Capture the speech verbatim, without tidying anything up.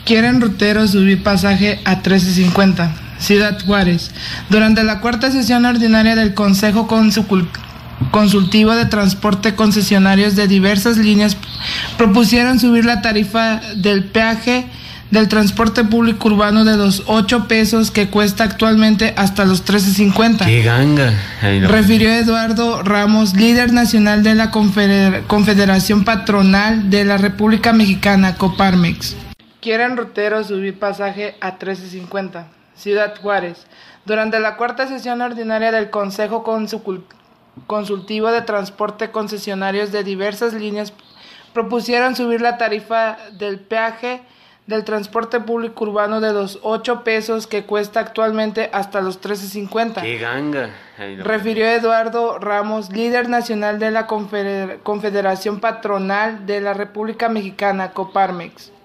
Quieren ruteros subir pasaje a trece cincuenta. Ciudad Juárez. Durante la cuarta sesión ordinaria del Consejo Consultivo de Transporte, concesionarios de diversas líneas propusieron subir la tarifa del peaje del transporte público urbano de los ocho pesos que cuesta actualmente hasta los trece cincuenta. ¡Qué ganga! Ay, no. Refirió Eduardo Ramos, líder nacional de la Confeder- Confederación Patronal de la República Mexicana, Coparmex. Quieren ruteros subir pasaje a trece cincuenta. Ciudad Juárez. Durante la cuarta sesión ordinaria del Consejo Consul- Consultivo de Transporte, concesionarios de diversas líneas propusieron subir la tarifa del peaje del transporte público urbano de los ocho pesos que cuesta actualmente hasta los trece cincuenta. ¡Qué ganga! Ay, no. Refirió Eduardo Ramos, líder nacional de la Confeder- Confederación Patronal de la República Mexicana, Coparmex.